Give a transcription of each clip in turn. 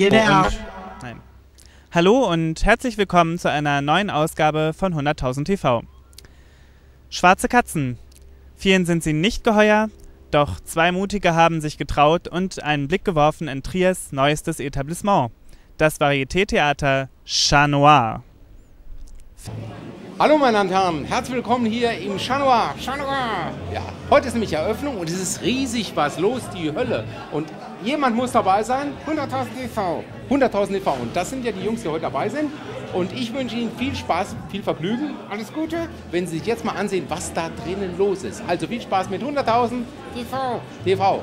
Hallo und herzlich willkommen zu einer neuen Ausgabe von 100.000 TV. Schwarze Katzen. Vielen sind sie nicht geheuer, doch zwei Mutige haben sich getraut und einen Blick geworfen in Triers neuestes Etablissement, das Varieté-Theater Chat Noir. Hallo meine Damen und Herren, herzlich willkommen hier im Chat Noir. Chat Noir. Ja, heute ist nämlich Eröffnung und es ist riesig was los, die Hölle. Und jemand muss dabei sein, 100.000 TV. 100.000 TV und das sind ja die Jungs, die heute dabei sind. Und ich wünsche Ihnen viel Spaß, viel Vergnügen, alles Gute, wenn Sie sich jetzt mal ansehen, was da drinnen los ist. Also viel Spaß mit 100.000 TV.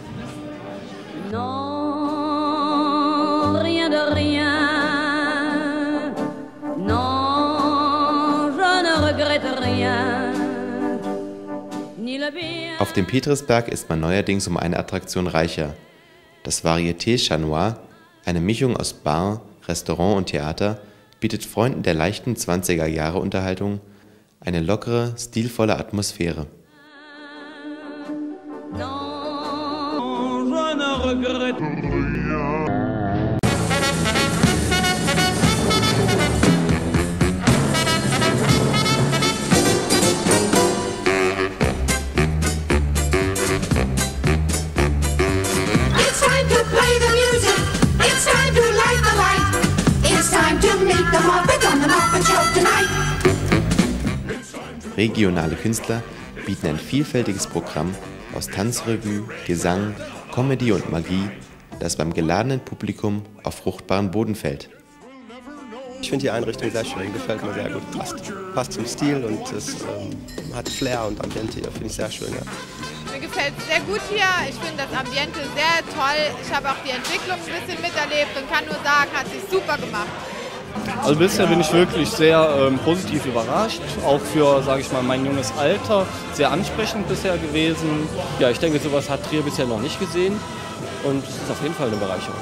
Non, rien de rien. Non, je ne regrette rien. Ni le bien. Auf dem Petersberg ist man neuerdings um eine Attraktion reicher. Das Varieté Chat Noir, eine Mischung aus Bar, Restaurant und Theater, bietet Freunden der leichten 20er-Jahre-Unterhaltung eine lockere, stilvolle Atmosphäre. Non, je ne regrette rien. Regionale Künstler bieten ein vielfältiges Programm aus Tanzrevue, Gesang, Comedy und Magie, das beim geladenen Publikum auf fruchtbaren Boden fällt. Ich finde die Einrichtung sehr schön, gefällt mir sehr gut, passt zum Stil und es hat Flair und Ambiente hier, finde ich sehr schön. Ja. Mir gefällt es sehr gut hier, ich finde das Ambiente sehr toll, ich habe auch die Entwicklung ein bisschen miterlebt und kann nur sagen, hat sich super gemacht. Also bisher bin ich wirklich sehr positiv überrascht, auch für, sage ich mal, mein junges Alter, sehr ansprechend bisher gewesen. Ja, ich denke, sowas hat Trier bisher noch nicht gesehen und es ist auf jeden Fall eine Bereicherung.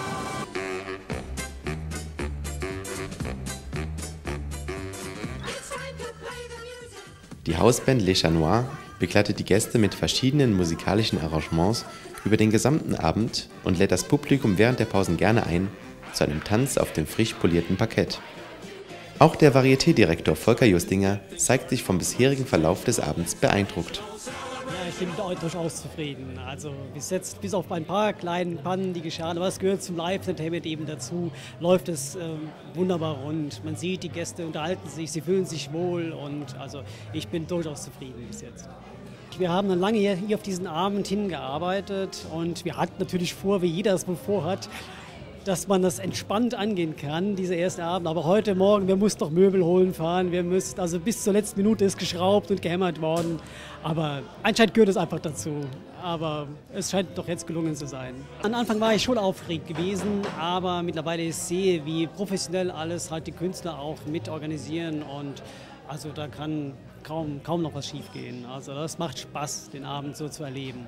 Die Hausband Les Chats Noirs begleitet die Gäste mit verschiedenen musikalischen Arrangements über den gesamten Abend und lädt das Publikum während der Pausen gerne ein zu einem Tanz auf dem frisch polierten Parkett. Auch der Varieté-Direktor Volker Justinger zeigt sich vom bisherigen Verlauf des Abends beeindruckt. Ja, ich bin durchaus zufrieden. Also bis auf ein paar kleinen Pannen, die geschahen, aber es gehört zum Live-Entertainment eben dazu, läuft es wunderbar rund. Man sieht, die Gäste unterhalten sich, sie fühlen sich wohl und also ich bin durchaus zufrieden bis jetzt. Wir haben dann lange hier auf diesen Abend hingearbeitet und wir hatten natürlich vor, wie jeder es wohl vorhat, dass man das entspannt angehen kann, dieser erste Abend. Aber heute Morgen, wir mussten noch Möbel holen fahren, also bis zur letzten Minute ist geschraubt und gehämmert worden. Aber anscheinend gehört es einfach dazu. Aber es scheint doch jetzt gelungen zu sein. Am Anfang war ich schon aufgeregt gewesen, aber mittlerweile ich sehe, wie professionell alles halt die Künstler auch mit organisieren und also da kann kaum noch was schief gehen. Also das macht Spaß, den Abend so zu erleben.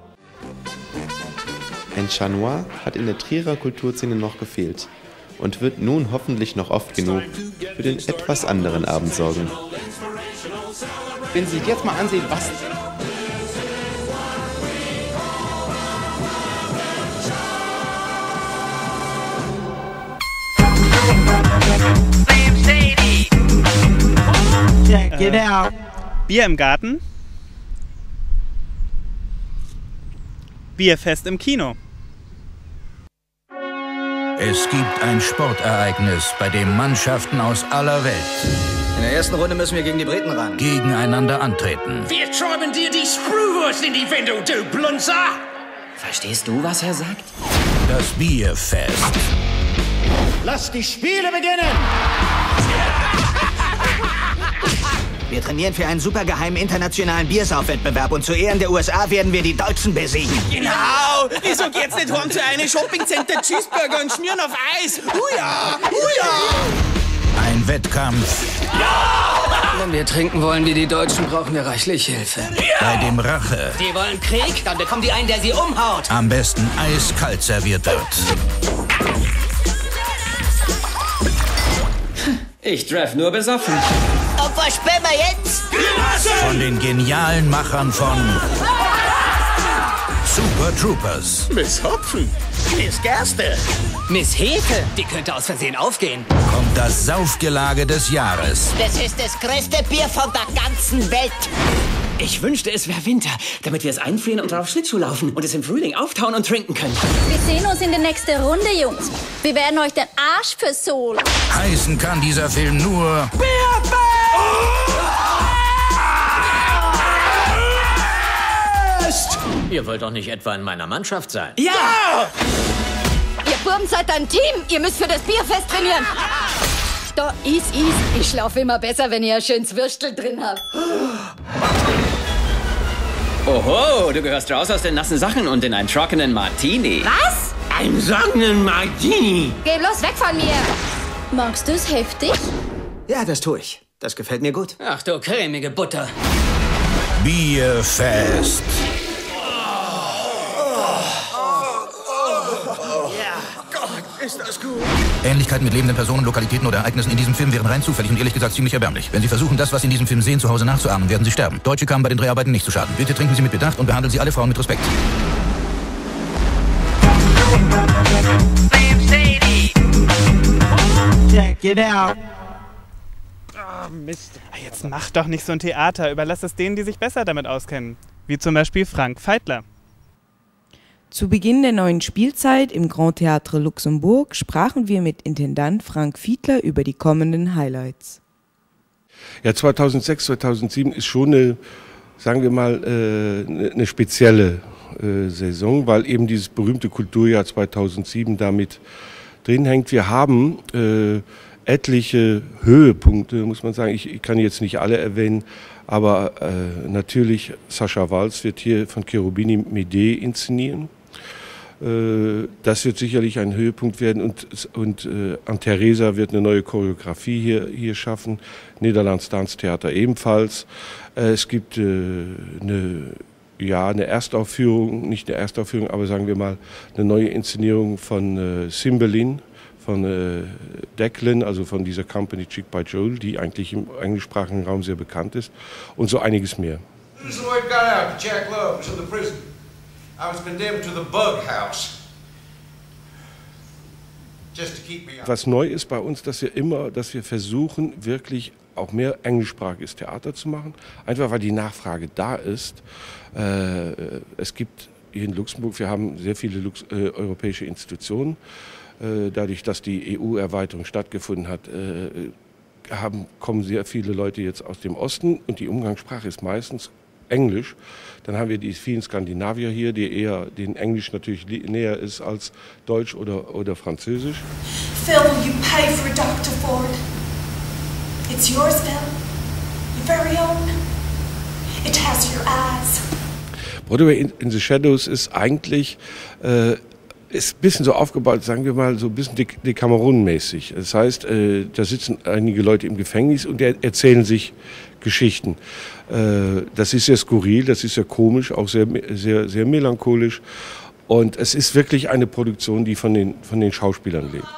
Ein Chat Noir hat in der Trierer Kulturszene noch gefehlt und wird nun hoffentlich noch oft genug für den etwas anderen Abend sorgen. Wenn Sie sich jetzt mal ansehen, was... Bier im Garten. Bierfest im Kino. Es gibt ein Sportereignis, bei dem Mannschaften aus aller Welt in der ersten Runde müssen wir gegen die Briten ran. Gegeneinander antreten. Wir schreiben dir die Sprühwurst in die Windung, du Blunzer! Verstehst du, was er sagt? Das Bierfest. Lass die Spiele beginnen! Wir trainieren für einen supergeheimen internationalen Biersaufwettbewerb und zu Ehren der USA werden wir die Deutschen besiegen. Genau! Ich sag jetzt nicht heim zu einem Shoppingcenter Cheeseburger und schmieren auf Eis. Huja! Huja! Ein Wettkampf. Ja! Wenn wir trinken wollen wie die Deutschen, brauchen wir reichlich Hilfe. Ja! Bei dem Rache. Die wollen Krieg? Dann bekommen die einen, der sie umhaut. Am besten eiskalt serviert wird. Ich draft nur besoffen. Auf was spielen wir jetzt? Von den genialen Machern von Super Troopers. Miss Hopfen. Miss Gerste. Miss Hefe, die könnte aus Versehen aufgehen. Kommt das Saufgelage des Jahres. Das ist das größte Bier von der ganzen Welt. Ich wünschte, es wäre Winter, damit wir es einfrieren und drauf Schlittschuh laufen und es im Frühling auftauen und trinken können. Wir sehen uns in der nächsten Runde, Jungs. Wir werden euch den Arsch versohlen. Heißen kann dieser Film nur... Ihr wollt doch nicht etwa in meiner Mannschaft sein? Ja! Ihr Buben seid ein Team. Ihr müsst für das Bierfest trainieren. Da ist. Ich schlafe immer besser, wenn ihr ein schönes Würstel drin habt. Oho, du gehörst raus aus den nassen Sachen und in einen trockenen Martini. Was? Einen trockenen Martini. Geh bloß weg von mir. Magst du es heftig? Ja, das tue ich. Das gefällt mir gut. Ach du cremige Butter. Bierfest. Ist das gut? Ähnlichkeiten mit lebenden Personen, Lokalitäten oder Ereignissen in diesem Film wären rein zufällig und ehrlich gesagt ziemlich erbärmlich. Wenn Sie versuchen, das, was Sie in diesem Film sehen, zu Hause nachzuahmen, werden Sie sterben. Deutsche kamen bei den Dreharbeiten nicht zu Schaden. Bitte trinken Sie mit Bedacht und behandeln Sie alle Frauen mit Respekt. Check it out. Oh, Mist. Jetzt mach doch nicht so ein Theater. Überlass es denen, die sich besser damit auskennen. Wie zum Beispiel Frank Veitler. Zu Beginn der neuen Spielzeit im Grand Théâtre Luxemburg sprachen wir mit Intendant Frank Veitler über die kommenden Highlights. Ja, 2006, 2007 ist schon eine, sagen wir mal, eine spezielle Saison, weil eben dieses berühmte Kulturjahr 2007 damit drin hängt. Wir haben etliche Höhepunkte, muss man sagen. Ich kann jetzt nicht alle erwähnen, aber natürlich Sascha Walz wird hier von Cherubini Medée inszenieren. Das wird sicherlich ein Höhepunkt werden und Anne-Theresa wird eine neue Choreografie hier schaffen, Niederlands Tanztheater ebenfalls. Es gibt eine Erstaufführung, nicht eine Erstaufführung, aber sagen wir mal eine neue Inszenierung von Cymbeline, von Declan, also von dieser Company Chick by Joel, die eigentlich im englischsprachigen Raum sehr bekannt ist und so einiges mehr. This is the word got out that Jack Love was in the prison. I was condemned to the bug house. Just to keep me out. Was neu ist bei uns, dass wir versuchen, wirklich auch mehr englischsprachiges Theater zu machen. Einfach weil die Nachfrage da ist. Es gibt hier in Luxemburg, wir haben sehr viele europäische Institutionen. Dadurch, dass die EU-Erweiterung stattgefunden hat, kommen sehr viele Leute jetzt aus dem Osten und die Umgangssprache ist meistens Englisch. Dann haben wir die vielen Skandinavier hier, die eher den Englisch natürlich näher ist als Deutsch oder Französisch. Phil, you pay for Dr. Ford. It's yours, Phil. Your very own. It has your eyes. Broadway in the Shadows ist eigentlich ist ein bisschen so aufgebaut, sagen wir mal, so ein bisschen Decameron-mäßig. Das heißt, da sitzen einige Leute im Gefängnis und erzählen sich Geschichten. Das ist sehr skurril, das ist sehr komisch, auch sehr, sehr, sehr melancholisch. Und es ist wirklich eine Produktion, die von den Schauspielern lebt.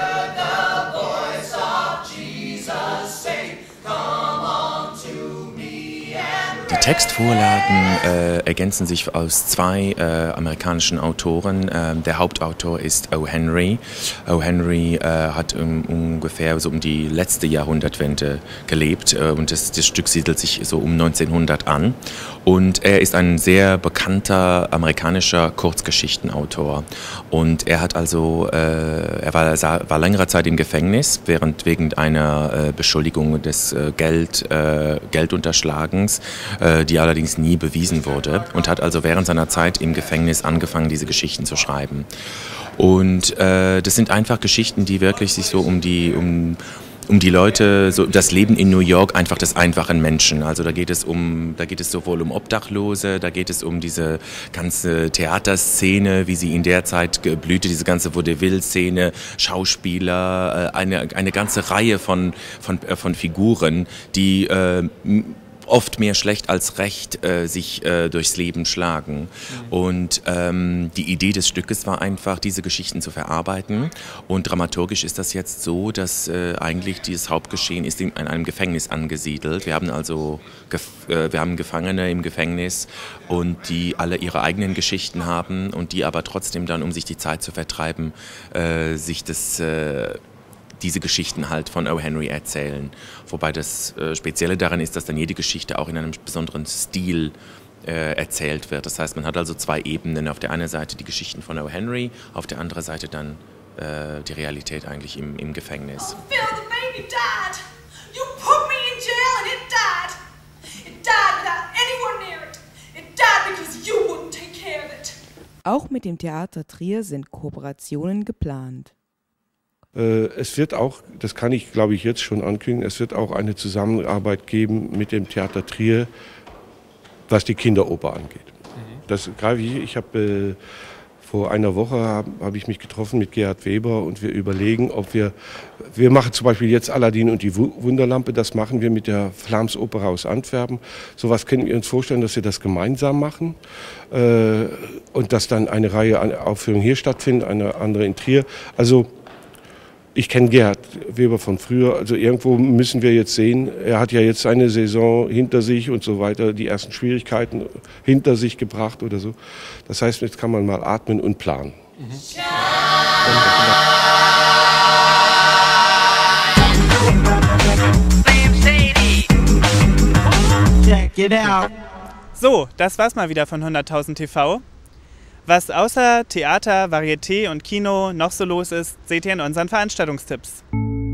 Die Textvorlagen ergänzen sich aus zwei amerikanischen Autoren. Der Hauptautor ist O. Henry. O. Henry hat ungefähr so um die letzte Jahrhundertwende gelebt und das Stück siedelt sich so um 1900 an. Und er ist ein sehr bekannter amerikanischer Kurzgeschichtenautor. Und er hat also, er war längere Zeit im Gefängnis wegen einer Beschuldigung des Geldunterschlagens, die allerdings nie bewiesen wurde, und hat also während seiner Zeit im Gefängnis angefangen, diese Geschichten zu schreiben. Und das sind einfach Geschichten, die wirklich sich so um die Leute, so das Leben in New York einfach des einfachen Menschen. Also da geht es sowohl um Obdachlose, da geht es um diese ganze Theaterszene, wie sie in der Zeit blühte, diese ganze Vaudeville-Szene, Schauspieler, eine ganze Reihe von Figuren, die oft mehr schlecht als recht sich durchs Leben schlagen. Und die Idee des Stückes war einfach, diese Geschichten zu verarbeiten. Und dramaturgisch ist das jetzt so, dass eigentlich dieses Hauptgeschehen ist in einem Gefängnis angesiedelt. Wir haben also Gefangene im Gefängnis und die alle ihre eigenen Geschichten haben und die aber trotzdem dann, um sich die Zeit zu vertreiben, sich diese Geschichten halt von O. Henry erzählen. Wobei das Spezielle daran ist, dass dann jede Geschichte auch in einem besonderen Stil erzählt wird. Das heißt, man hat also 2 Ebenen. Auf der einen Seite die Geschichten von O. Henry, auf der anderen Seite dann die Realität eigentlich im Gefängnis. Phil, the baby died. You put me in jail and it died. It died without anyone near it. It died because you wouldn't take care of it. Auch mit dem Theater Trier sind Kooperationen geplant. Es wird auch, das kann ich glaube ich jetzt schon ankündigen, es wird auch eine Zusammenarbeit geben mit dem Theater Trier, was die Kinderoper angeht. Das greife ich habe vor einer Woche habe ich mich getroffen mit Gerhard Weber und wir überlegen, ob wir machen zum Beispiel jetzt Aladdin und die Wunderlampe, das machen wir mit der Flamsopera aus Antwerpen. Sowas können wir uns vorstellen, dass wir das gemeinsam machen und dass dann eine Reihe an Aufführungen hier stattfindet, eine andere in Trier. Also ich kenne Gerhard Weber von früher, also irgendwo müssen wir jetzt sehen, er hat ja jetzt eine Saison hinter sich und so weiter, die ersten Schwierigkeiten hinter sich gebracht oder so. Das heißt, jetzt kann man mal atmen und planen. So, das war's mal wieder von 100.000 TV. Was außer Theater, Varieté und Kino noch so los ist, seht ihr in unseren Veranstaltungstipps.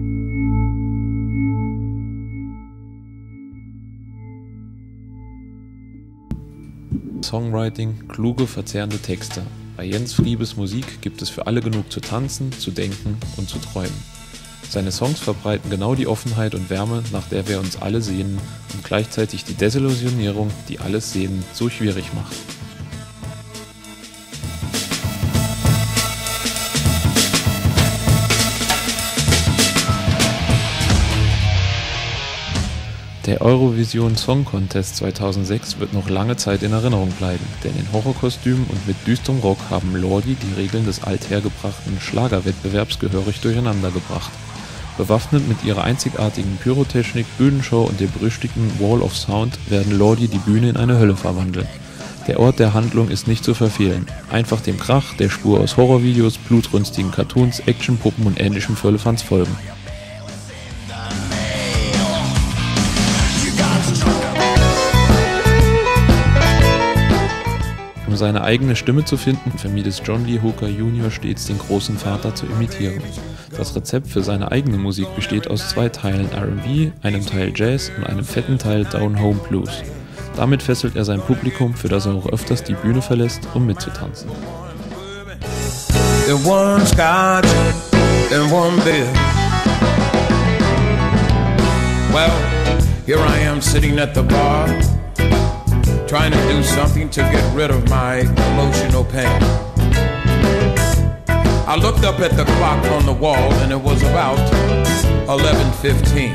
Songwriting, kluge, verzehrende Texte. Bei Jens Friebes Musik gibt es für alle genug zu tanzen, zu denken und zu träumen. Seine Songs verbreiten genau die Offenheit und Wärme, nach der wir uns alle sehnen und gleichzeitig die Desillusionierung, die alles Sehen so schwierig macht. Der Eurovision Song Contest 2006 wird noch lange Zeit in Erinnerung bleiben, denn in Horrorkostümen und mit düsterem Rock haben Lordi die Regeln des althergebrachten Schlagerwettbewerbs gehörig durcheinander gebracht. Bewaffnet mit ihrer einzigartigen Pyrotechnik, Bühnenshow und dem berüchtigten Wall of Sound werden Lordi die Bühne in eine Hölle verwandeln. Der Ort der Handlung ist nicht zu verfehlen. Einfach dem Krach, der Spur aus Horrorvideos, blutrünstigen Cartoons, Actionpuppen und ähnlichem Firlefanz folgen. Um seine eigene Stimme zu finden, vermied es John Lee Hooker Jr. stets, den großen Vater zu imitieren. Das Rezept für seine eigene Musik besteht aus 2 Teilen R&B, einem Teil Jazz und einem fetten Teil Down Home Blues. Damit fesselt er sein Publikum, für das er auch öfters die Bühne verlässt, um mitzutanzen. One scotch and one beer. Well, here I am sitting at the bar, trying to do something to get rid of my emotional pain. I looked up at the clock on the wall and it was about 11:15.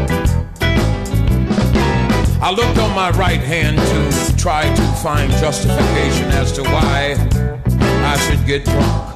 I looked on my right hand to try to find justification as to why I should get drunk.